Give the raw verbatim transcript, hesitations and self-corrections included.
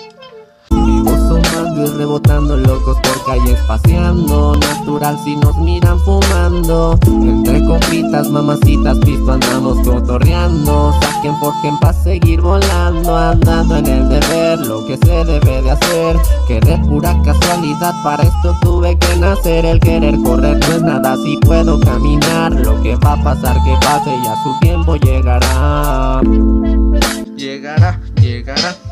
Vivos sumando y rebotando, locos por calles paseando. Natural si nos miran fumando. Entre compitas, mamacitas, pisto andamos cotorreando. Saquen, forjen pa' seguir volando. Andando en el deber, lo que se debe de hacer. Querer pura casualidad, para esto tuve que nacer. El querer correr no es nada si puedo caminar. Lo que va a pasar que pase y a su tiempo llegará. Llegará, llegará.